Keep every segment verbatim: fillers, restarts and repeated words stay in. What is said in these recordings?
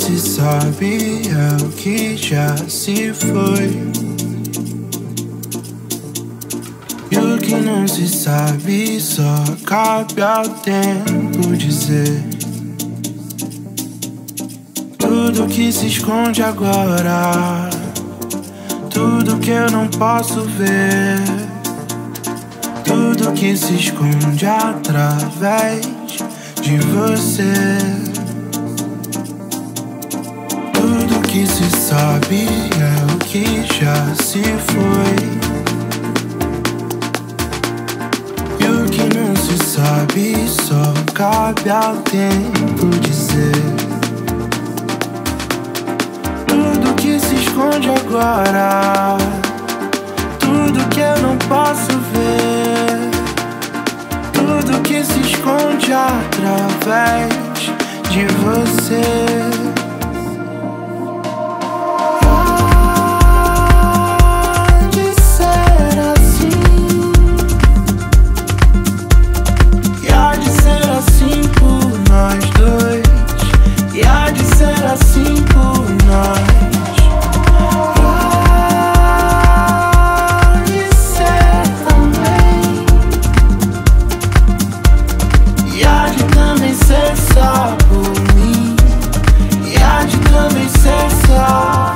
se sabe é o que já se foi. E o que não se sabe só cabe ao tempo dizer. Tudo que se esconde agora, tudo que eu não posso ver, tudo que se esconde através de você. Tudo que se sabe é o que já se foi. E o que não se sabe só cabe ao tempo dizer. Tudo que se esconde agora, tudo que eu não posso ver, tudo que se esconde através de você. Assim por nós, pode ser também, e há de também ser só por mim, e há de também ser só.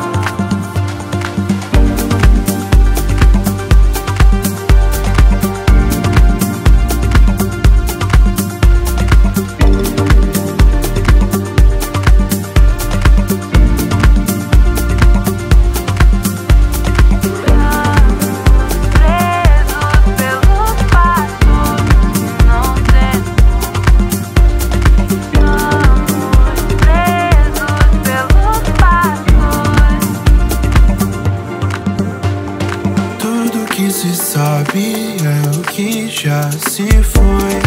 É o que já se foi.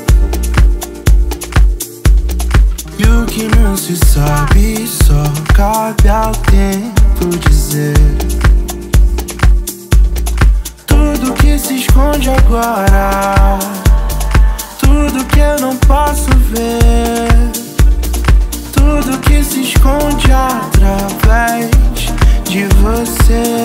E o que não se sabe só cabe ao tempo dizer. Tudo que se esconde agora, tudo que eu não posso ver, tudo que se esconde através de você.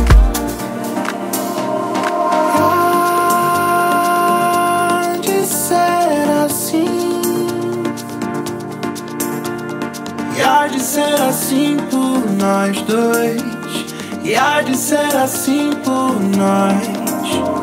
Há de ser assim por nós dois, e há de ser assim por nós.